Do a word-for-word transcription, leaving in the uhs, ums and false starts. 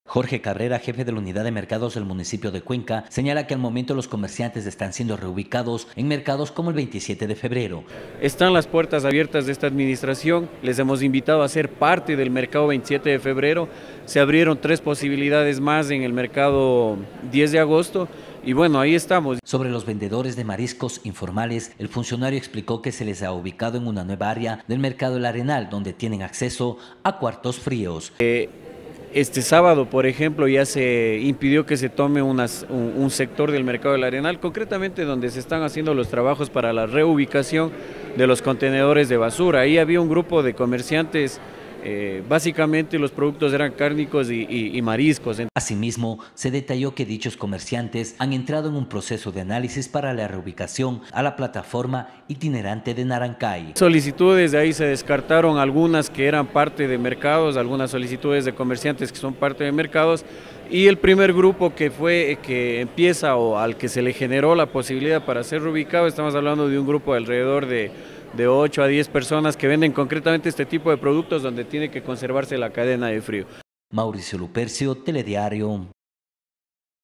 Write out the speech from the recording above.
Jorge Carrera, jefe de la unidad de mercados del municipio de Cuenca, señala que al momento los comerciantes están siendo reubicados en mercados como el veintisiete de febrero. Están las puertas abiertas de esta administración, les hemos invitado a ser parte del mercado veintisiete de febrero, se abrieron tres posibilidades más en el mercado diez de agosto y bueno, ahí estamos. Sobre los vendedores de mariscos informales, el funcionario explicó que se les ha ubicado en una nueva área del mercado El Arenal, donde tienen acceso a cuartos fríos. Eh, Este sábado, por ejemplo, ya se impidió que se tome unas, un, un sector del mercado del Arenal, concretamente donde se están haciendo los trabajos para la reubicación de los contenedores de basura. Ahí había un grupo de comerciantes, eh, básicamente los productos eran cárnicos y, y, y mariscos. Asimismo, se detalló que dichos comerciantes han entrado en un proceso de análisis para la reubicación a la plataforma itinerante de Narancay. Solicitudes, de ahí se descartaron algunas que eran parte de mercados, algunas solicitudes de comerciantes que son parte de mercados, y el primer grupo que fue que empieza o al que se le generó la posibilidad para ser reubicado, estamos hablando de un grupo de alrededor de, de ocho a diez personas que venden concretamente este tipo de productos donde tiene que conservarse la cadena de frío. Mauricio Lupercio, Telediario.